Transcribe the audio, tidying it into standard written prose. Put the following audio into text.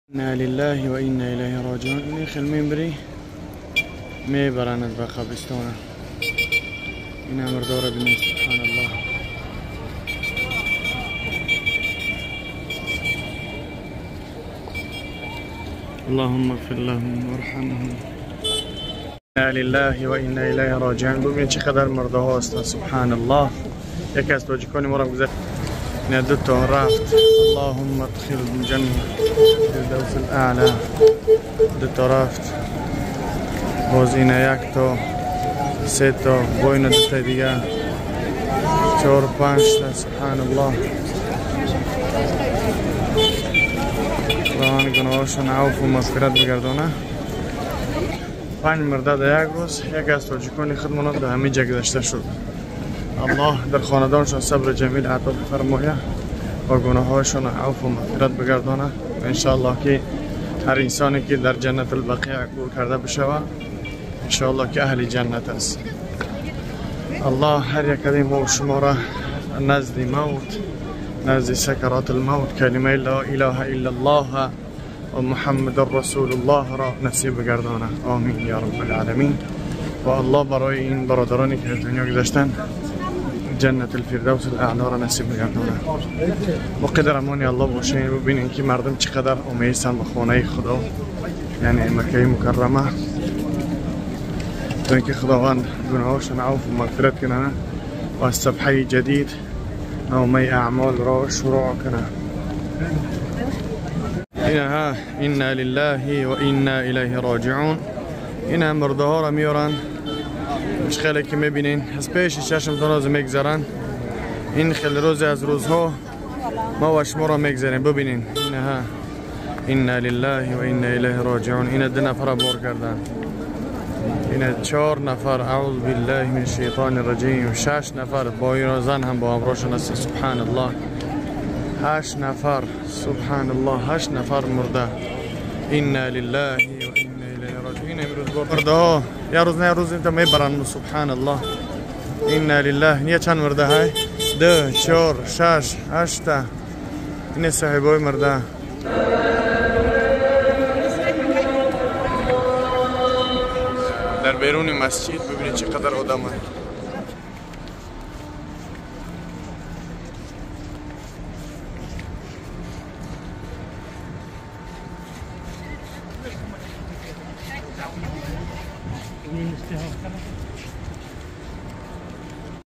إنا لله و إنا إليه راجعون. این خیلی میبری میبرند به قبرستان. این امر داره بینید. سبحان الله. اللهم اغفر لهم وارحمهم. إنا لله و إنا إليه راجعون. ببینید چقدر مرده ها هستند. سبحان الله. یکی از توجیکانی ما را گذشت. این دو تا رفت. اللهم ادخل الجنة الفردوس الاعلى. دو تا رفت. باز این یک تا، سه تا، با این دو تا دیگه، 4 و 5 تا. سبحان الله. خداوند گناهاشون عفو و مغفرت بگردانه. 5 مرده در یک روز. یکی از تاجیکان خودمون در همین جا گذشته شد. الله در خاندانشان صبر جمیل عطا بفرماید و گناهاشون عفو و مغفرت بگردانه. و انشاءالله که هر انسانی که در جنت البقیع گور کرده بشود انشاءالله که اهل جنت است. الله هر یک از ما و شما را نزد موت، نزد سکرات الموت، کلمه لا اله الا الله و محمد رسول الله را نصیب بگردانه. آمین یا رب العالمین. و الله برای این برادرانی که از دنیا گذشتن جنت الفردوس الاعلی را نصیب بگردانه. و قدرمانی الله باشین. ببینین که مردم چقدر امیدن به خانه خدا، یعنی مکه مکرمه، تا اینکه خداوند گناهاشون عفو و مغفرت کنه و از صفحه جدید نامه اعمال را شروع کنه. اینها انا لله و انا الیه راجعون. این مرده ها را میارن. خیلی که میبینین از پیش چشمتان روز میگذارن. این خیلی روز از روزها ما و شما را میگذاریم. ببینین اینها انا لله و انا الیه راجعون. این 2 نفر بار کردن. این 4 نفر اعوذ بالله من الشیطان الرجیم. 6 نفر با این زن هم با امراشون است. سبحان الله. 8 نفر. سبحان الله. 8 نفر مرده. انا لله و انا الیه راجعون. امروز مرده ها یا روز نه روز اینتا میبرن. سبحان الله. انا لله. نیه چند مرده های؟ 2 4 6 8 تا. این صاحبای مرده. در بیرون مسجد ببینید چقدر آدم هست.